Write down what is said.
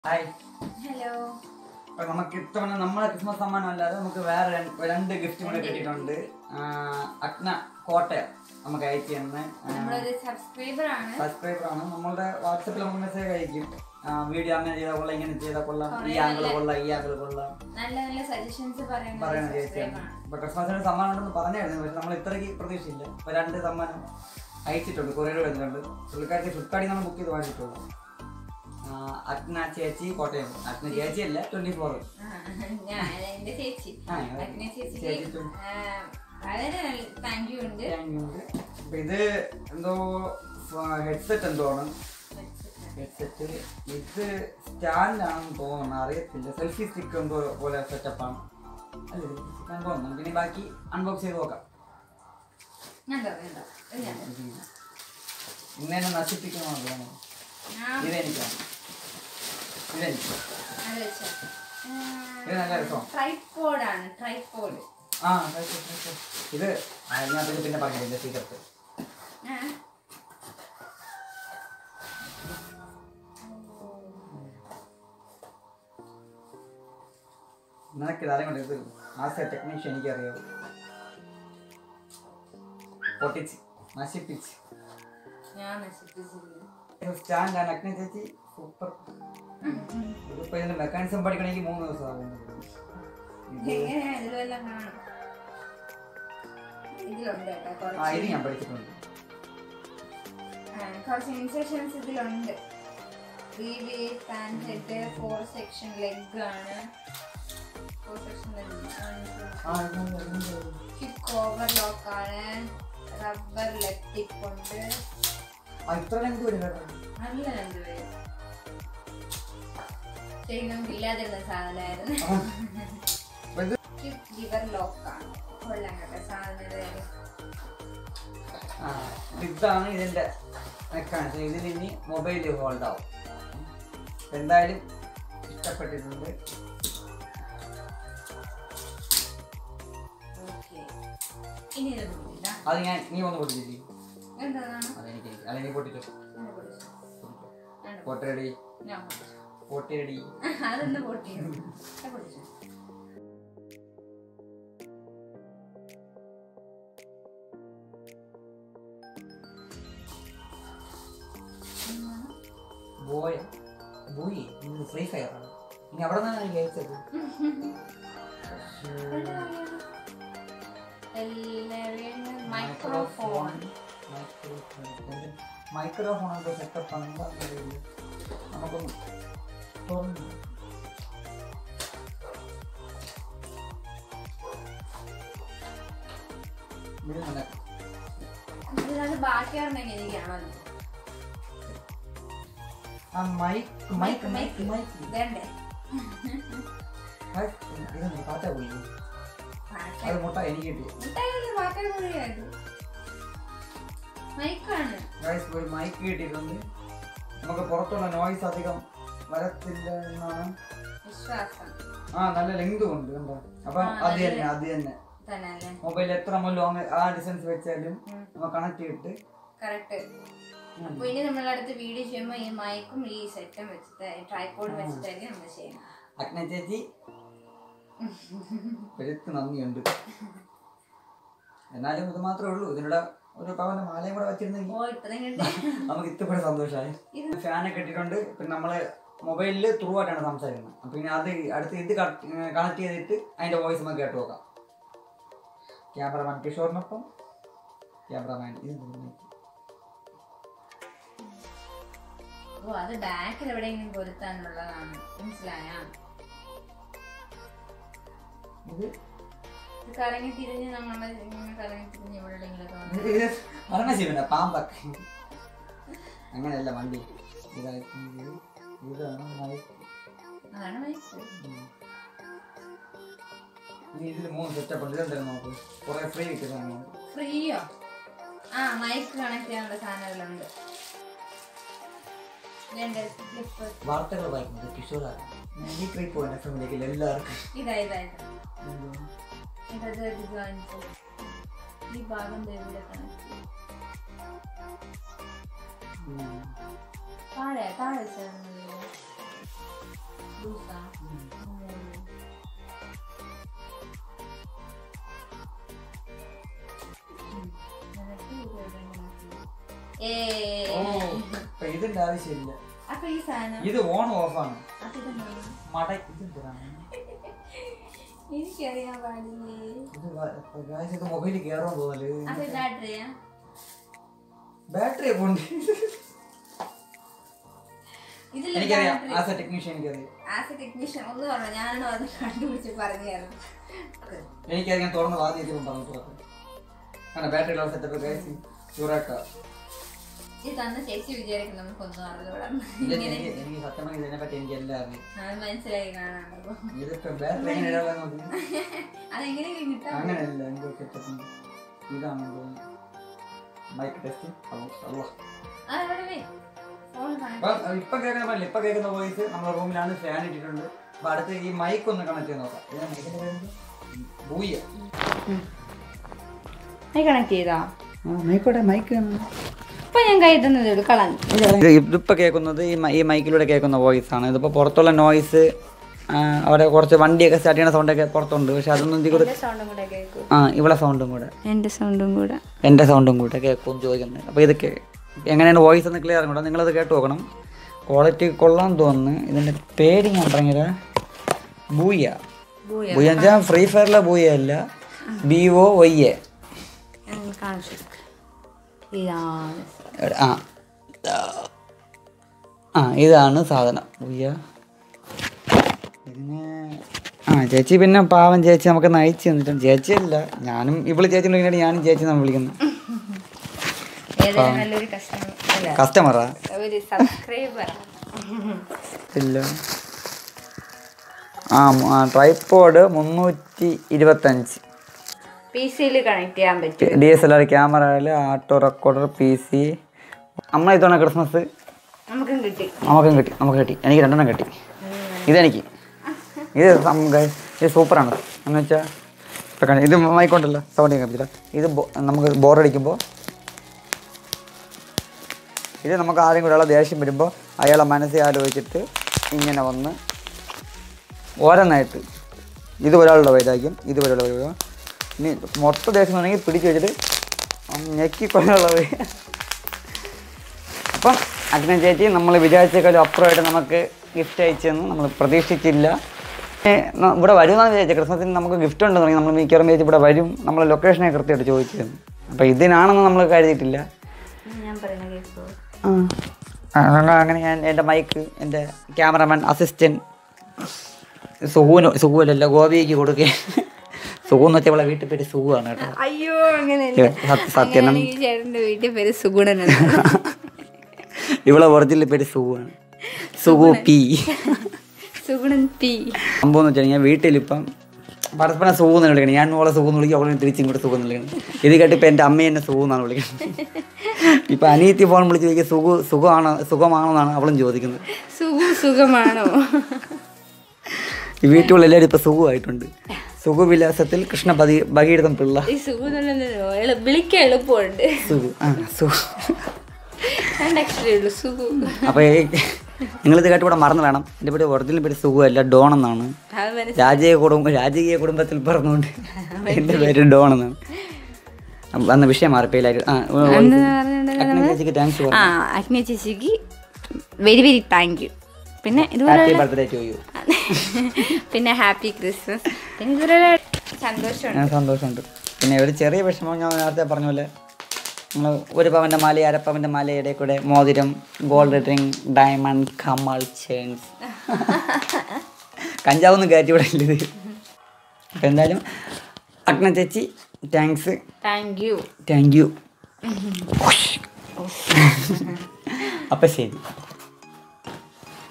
Hi. Hello. അപ്പോൾ നമുക്ക് ഇത്തവണ നമ്മളെ ക്രിസ്മസ് സമ്മാനം അല്ലാതെ നമുക്ക് വേറെ രണ്ട് ഗിഫ്റ്റ് കൂടെ കിട്ടിയിട്ടുണ്ട്. അഗ്ന കോട്ടയം നമുക്ക് അയച്ചു തന്നെ സബ്സ്ക്രൈബറാണ്. നമ്മളുടെ വാട്സപ്പിൽ നമുക്ക് മെസ്സേജ് അയക്കും. വീഡിയോ അങ്ങനെ ചെയ്താൽ കൊള്ളാം, ഇങ്ങനെ ചെയ്താൽ കൊള്ളാം, ഈ ആംഗിൾ കൊള്ളാം, ഈ ആംഗിൾ കൊള്ളാം, നല്ല നല്ല സജഷൻസ് പറയുന്ന ചേച്ചിയാണ്. ഇപ്പൊ ക്രിസ്മസിന് സമ്മാനം ഉണ്ടെന്ന് പറഞ്ഞായിരുന്നു, പക്ഷെ നമ്മൾ ഇത്രയ്ക്ക് പ്രതീക്ഷയില്ല. ഇപ്പൊ 2 സമ്മാനം അയച്ചിട്ടുണ്ട്, കൊറിയർ വരുന്നുണ്ട്. പുള്ളിക്കാർക്ക് ഫ്ലിപ്കാർട്ടിൽ നിന്നാണ് ബുക്ക് ചെയ്ത് വാങ്ങിയിട്ടുള്ളത്. അഗ്ന ചേച്ചി കോട്ടയം. അഗ്ന ചേച്ചിയല്ല, 24. ഇത് എന്തോ ഹെഡ്സെറ്റ് എന്തോ ആണ്. ഹെഡ്സെറ്റ് ഇത് സ്റ്റാൻഡാണെന്ന് തോന്നുന്നു, അറിയത്തില്ല. സെൽഫി സ്റ്റിക്ക് എന്തോ പോലെ സെറ്റപ്പാണ്. അല്ല തോന്നുന്നു. പിന്നെ ബാക്കി അൺബോക്സ് ചെയ്ത് നോക്കാം. ഇന്നേനെ നശിപ്പിക്കണോ? ഇതെനിക്കാണ്. ഇത് അതിനകത്ത് പിന്നെ പറഞ്ഞില്ല സീക്രട്ട്. നിനക്കിത് അറിയാൻ ഇത് ആസ് എ ടെക്നീഷ്യൻ എനിക്കറിയാം. പൊട്ടിച്ച് നശിപ്പിച്ച് സ്റ്റാൻഡാണ്. അഗ്ന ചേച്ചി സൂപ്പർ. ഇതിപ്പോ ഇതിന്റെ മെക്കാനിസം പഠിക്കണമെങ്കിൽ 3 ദിവസം ആകും. ഇത് ഞാൻ പഠിച്ചിട്ടുണ്ട്. കുറച്ച് ഇൻസ്ട്രക്ഷൻസ് ഇതിലുണ്ട്. 3-way fan head, 4 section leg ആണ്. 4 section leg. Hip overlock ആണ്. റബ്ബർ ലെഗ് ടിപ്പ് ഉണ്ട്. ഇത്ര ലെങ്ത് വരും കേട്ടോ. നല്ല ലെങ്ത് വരും. ശരി, നമുക്ക് ഇല്ലാതിരുന്ന സാധനമായിരുന്നു. ഹിപ്പ് ലിവർ ലോക്ക് ആണ്. കൊള്ളാം കേട്ടോ സാധനം. ഇതാണ് ഇതിന്റെ മെക്കാനിസം. ഇതിൽ ഇനി മൊബൈൽ ഹോൾഡ് ആവും. എന്തായാലും ഇഷ്ടപ്പെട്ടിട്ടുണ്ട്. അത് ഞാൻ നീ ഒന്ന് പൊട്ടിച്ചില്ലേ? അതെനിക്ക് അല്ലെങ്കിൽ പൊട്ടിച്ചോ. പൊട്ടരടി പൊട്ടിരടി. അതൊന്ന് പൊട്ടിയോ? ഫ്രീ ഫയർ ആണ്. ഇനി അവിടെ നിന്നാണ് എനിക്ക് അയച്ചത്. മൈക്രോഫോൺ സെറ്റപ്പ് ആണ്. നമുക്കൊന്ന് തുറന്നു ബാക്കിയാണെന്നെങ്കിൽ എനിക്കാണോ പാറ്റ പോയി. അത് മുട്ട എനിക്ക് കിട്ടി. ഒരു മൈക്ക് കിട്ടിയിട്ടുണ്ട്. നമുക്ക് പുറത്തുള്ള നോയ്സ് അധികം വരത്തില്ല എന്നാണ് വിശ്വാസം. നല്ല ലെങ്ത് ഉണ്ട് കണ്ടോ. അപ്പൊ അത് തന്നെ മൊബൈൽ എത്ര ലോങ് ആ ഡിസ്റ്റൻസ് വെച്ചാലും നമുക്ക് കണക്ട് ചെയ്തിട്ട് കറക്റ്റ്. അപ്പൊ ഇനി നമ്മളടുത്ത് വീഡിയോ ചെയ്യുമ്പോൾ ഈ മൈക്കും ഈ സെറ്റും വെച്ചിട്ട് ട്രൈപോഡ് വെച്ചിട്ടായിരിക്കും നമ്മൾ ചെയ്യണം. അഗ്ന ചേച്ചി പെരുത്ത് നന്ദിയുണ്ട്. എന്നാലും ഇത് മാത്രമേ ഉള്ളൂ. ഇതിനുള്ള ഒരു പവന്റെ മാലയും കൂടെ വെച്ചിരുന്നെങ്കിൽ നമുക്ക് ഇത്രയും സന്തോഷമായി. ഫാനൊക്കെ ഇട്ടിട്ടുണ്ട്. പിന്നെ നമ്മള് മൊബൈലിൽ ത്രൂ ആയിട്ടാണ് സംസാരിക്കുന്നത്. അപ്പൊ പിന്നെ അത് അടുത്ത് ഇത് കണക്ട് ചെയ്തിട്ട് അതിന്റെ വോയിസ് നമുക്ക് കേട്ട് നോക്കാം. ക്യാമറമാൻ കിഷോറിനൊപ്പം ക്യാമറമാൻ അത് ബാക്കിൽ എവിടെയെങ്കിലും പൊരുത്താനുള്ളതാണ്. മനസ്സിലായാ? ഇത് കറങ്ങി തിരിഞ്ഞ് നമ്മളെ കറങ്ങി തിരിഞ്ഞ് എവിടെയെങ്കിലും പാമ്പൊക്കെ അങ്ങനെയല്ല വണ്ടി. അതാണ് മൈക്ക്. ഇതിൽ 3 സെറ്റപ്പ് ഉണ്ട്. ഇതെന്തായാലും നോക്ക്. കുറെ ഫ്രീ കിട്ടുന്നു. ഫ്രീയോ? മൈക്ക് കണക്ട് ചെയ്യാനുള്ള സാധനങ്ങളുണ്ട്. വാർത്തകൾ വായിക്കുന്നത് കിഷോറാണ്. എല്ലാവർക്കും ഈ ഭാഗം താഴെ താഴെ ഇതിന്റെ ആവശ്യമില്ല. ഇത് ഓൺ ഓഫ് ആണ്. എനിക്കറിയാൻ പാടില്ലേ. മൊബൈലിൽ കേറാൻ തോന്നല്. ബാറ്ററി കൊണ്ട് എനിക്കറിയാം. ആസ് എ ടെക്നീഷ്യൻ എനിക്കറിയാം. ഒന്ന് പറഞ്ഞു ഞാനാണ് അത് കണ്ടുപിടിച്ച് പറഞ്ഞു. എനിക്കറിയാം. തുറന്ന് വാദ്യം പറഞ്ഞു ബാറ്ററി സെറ്റപ്പ് ചൂറാക്ക. ഇത് തന്നെ ചേച്ചി വിചാരിക്കും നമുക്കൊന്നും അറിയില്ല. എനിക്ക് സത്യം പറഞ്ഞാൽ ഇതിനെപ്പറ്റി എനിക്ക് എല്ലാം അറിയാം. മനസ്സിലായി കാണാണല്ലോ. അതെങ്ങനെയെങ്കിലും കിട്ടാം. അങ്ങനെയല്ല ഇതാണ് മൈക്ക് ടെസ്റ്റ്. ഇപ്പൊ കേൾക്കാൻ പറ്റില്ല. ഇപ്പൊ കേൾക്കുന്ന വോയിസ് നമ്മുടെ റൂമിലാണ് ഫാൻ ഇട്ടിട്ടുണ്ട്. അപ്പൊ അടുത്ത് ഈ മൈക്ക് ഒന്ന് കണക്ട് ചെയ്ത് നോക്കാം. കണക്ട് ചെയ്താ മൈക്കോട്ടെ. മൈക്ക് ഇപ്പൊ കേൾക്കുന്നത് ഈ മൈക്കിലൂടെ കേൾക്കുന്ന വോയിസ് ആണ്. ഇതിപ്പോ പുറത്തുള്ള നോയിസ് അവിടെ കുറച്ച് വണ്ടിയൊക്കെ സ്റ്റാർട്ട് ചെയ്യുന്ന സൗണ്ടൊക്കെ പുറത്തുണ്ട്. പക്ഷെ അതൊന്നും ഇവിടെ സൗണ്ടും കൂടെ എന്റെ സൗണ്ടും കൂടെ കേൾക്കും ചോദിക്കുന്നത്. അപ്പൊ ഇതൊക്കെ എങ്ങനെയാണ് വോയിസ് ഒന്ന് ക്ലിയർ കൂടെ നിങ്ങളത് കേട്ട് നോക്കണം. ക്വാളിറ്റി കൊള്ളാൻ തോന്നുന്നു. ഇതിന്റെ പേര് ഞാൻ പറഞ്ഞത് ബൂയ. ബൂയ വെച്ചാൽ ഫ്രീ ഫയറിലെ ബൂയ അല്ല, BOYA. ഇതാണ് സാധനം. ഇതിന് ചേച്ചി പിന്നെ പാവം ചേച്ചി നമുക്ക് നയിച്ചു തന്നിട്ടുണ്ട്. ചേച്ചിയല്ല, ഞാനും ഇവള് ചേച്ചി വിളിക്കുന്നത്. ഞാനും ചേച്ചി നമ്മൾ വിളിക്കുന്നു. കസ്റ്റമറാ ഇല്ല. ട്രൈപോഡ് 325 PC-യിൽ കണക്ട് ചെയ്യാൻ പറ്റും. DSLR ക്യാമറയിൽ ആട്ടോ റെക്കോർഡർ PC. നമ്മളെ ഇത്തവണ ക്രിസ്മസ് നമുക്കും കിട്ടി. എനിക്ക് 2 കിട്ടി. ഇതെനിക്ക് ഇത് സൂപ്പറാണ്. എന്ന് വെച്ചാൽ ഇത് മൈക്കോണ്ടല്ലോ സൗണ്ട് കേൾക്കാൻ പറ്റില്ല. ഇത് നമുക്ക് ബോറടിക്കുമ്പോൾ ഇത് നമുക്ക് ആദ്യം കൂടെയുള്ള ദേഷ്യം വരുമ്പോൾ അയാളെ മനസ്സിൽ ആലോചിച്ചിട്ട് ഇങ്ങനെ വന്ന് ഓരോന്നായിട്ട് ഇത് ഒരാളുടെ വൈരാഗ്യം, ഇത് ഒരാളുടെ വൈരാഗ്യം. ഇനി മൊത്തം ദേഷ്യം വേണമെങ്കിൽ പിടിച്ച് വെച്ചിട്ട് ഞെക്കിക്കൊണ്ടുള്ളത്. അപ്പം അഗ്ന ചേച്ചി നമ്മൾ വിചാരിച്ചേക്കാളും അപ്പുറമായിട്ട് നമുക്ക് ഗിഫ്റ്റ് അയച്ചെന്ന് നമ്മൾ പ്രതീക്ഷിച്ചില്ല. ഇവിടെ വരുമെന്നാണ് വിചാരിച്ചത്. ക്രിസ്മസിന് നമുക്ക് ഗിഫ്റ്റ് ഉണ്ടെന്ന് പറഞ്ഞാൽ നമ്മൾ മിക്കവാറും വിചാരിച്ച് ഇവിടെ വരും. നമ്മളെ ലൊക്കേഷനെ കൃത്യമായിട്ട് ചോദിച്ചിരുന്നു. അപ്പം ഇതിനാണെന്ന് നമ്മൾ കരുതിയിട്ടില്ല. അങ്ങനെ ഞാൻ എൻ്റെ മൈക്ക് എൻ്റെ ക്യാമറമാൻ അസിസ്റ്റൻറ്റ് സുഖുവല്ല ഗോപിക്ക് കൊടുക്കുക. സുഖം എന്ന് വെച്ചാൽ വീട്ടിൽ പേര് സുഖമാണ് കേട്ടോ. അയ്യോ അങ്ങനെ സത്യം വീട്ടിൽ പേര് സുഗുണനാണ്. ഇവളെ ഒറിജിനൽ പേര് സുഖമാണ്. Sukhu P Sugunan P. സംഭവം എന്ന് വെച്ചാൽ വീട്ടിലിപ്പം പരസ്പരം സുഖം എന്ന് വിളിക്കണം. ഞാൻ മോളെ സുഖം എന്ന് വിളിക്കും, അവളെ തിരിച്ചും കൂടെ സുഖം എന്ന് വിളിക്കണം. ഇത് കേട്ട് ഇപ്പം എൻ്റെ അമ്മ എന്നെ സുഖം എന്നാണ് വിളിക്കുന്നത്. ഇപ്പം അനിയത്തി ഫോൺ വിളിച്ച് ചോദിക്കുക സുഖമാണോ എന്നാണ് അവളും ചോദിക്കുന്നത്. സുഖമാണോ? ഈ വീട്ടിലുള്ള എല്ലാവരും ഇപ്പം സുഖമായിട്ടുണ്ട്. സുഖവിലാസത്തിൽ കൃഷ്ണ ഭഗീരഥം പിള്ള. വിളിക്കാൻ എളുപ്പമുണ്ട്. അപ്പൊ നിങ്ങളിത് കേട്ട് ഇവിടെ മറന്നു വേണം. എൻ്റെ പേര് ഒറിജിനൽ പേര് സുഖമല്ല, ഡോൺ എന്നാണ്. രാജകീയ കുടുംബത്തിൽ പറഞ്ഞുകൊണ്ട് എൻ്റെ പേര് ഡോൺ എന്നാണ്. അന്ന് വിഷയം മാറിപ്പോയില്ലായിരുന്നു. ചേച്ചിക്ക് താങ്ക്സ്. അഗ്നി ചേച്ചിക്ക് വെരി വെരി താങ്ക് യു. പിന്നെ ഹാപ്പി ബർത്ത്ഡേ ടു യു. പിന്നെ ഹാപ്പി ക്രിസ്മസ്. പിന്നെ ഇതുവരെ സന്തോഷമുണ്ട്. പിന്നെ ഒരു ചെറിയ വിഷമം ഞാൻ നേരത്തെ പറഞ്ഞ പോലെ നമ്മൾ 1 പവൻ്റെ മാല 1/2 പവൻ്റെ മാലയുടെ കൂടെ മോതിരം, ഗോൾഡ് റിംഗ്, ഡയമണ്ട്, കമ്മൽ, ചെയിൻസ്. കഞ്ചാവൊന്നും കയറ്റി വിടല്ലേ ഇത്. അപ്പം എന്തായാലും അഗ്ന ചേച്ചി താങ്ക്സ്. Thank you. അപ്പം ശരി.